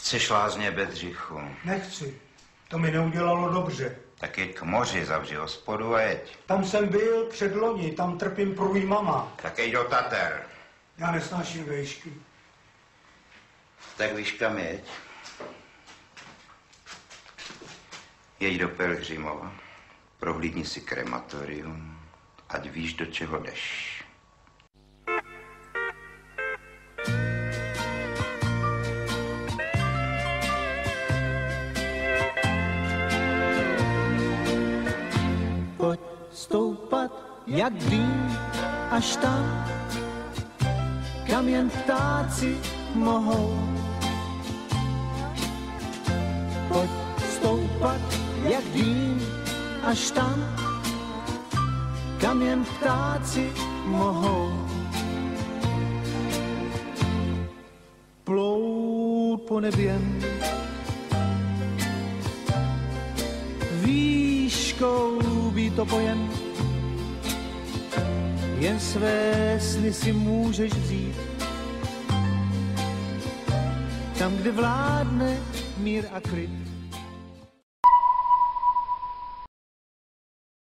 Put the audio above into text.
Chceš lázně Bedřichu? Nechci. To mi neudělalo dobře. Tak jeď k moři, zavři hospodu a jeď. Tam jsem byl předloni, tam trpím průjmama. Tak jeď do Tater. Já nesnáším vejšky. Tak víš, kam jeď? Jeď do Pelhřimova, prohlídni si krematorium, ať víš, do čeho jdeš. Pojď stoupat, jak dým, až tam, kam jen ptáci mohou. Pojď stoupat, jak dým, až tam, kam jen ptáci mohou. Plout po neběm, výškou být opojen, jen své sny si můžeš vzít. Tam, kde vládne mír a klid,